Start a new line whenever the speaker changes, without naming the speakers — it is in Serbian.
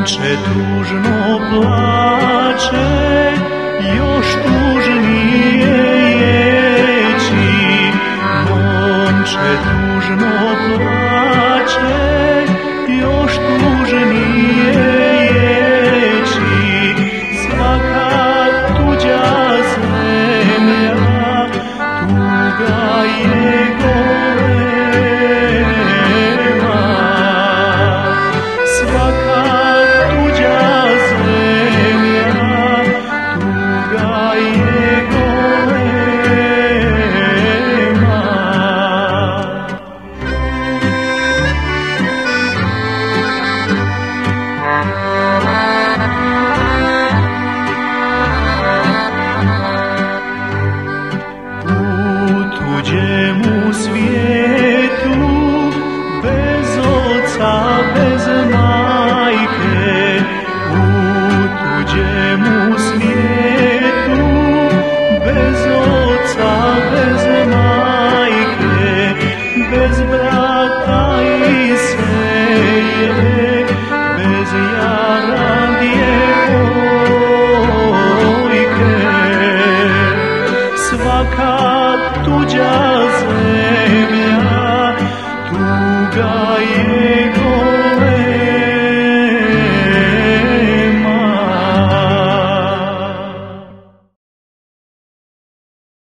Momče tužno plače, još tužnije ječi. Momče tužno plače, još tužnije ječi. Svaka tuđa zemlja, tuga je golema. Svaka tuđa zemlja, tuga je golema. U tuđemu svijetu, bez oca, bez majke, u tuđemu svijetu, bez oca, bez majke, bez brata i seje, bez jara djece.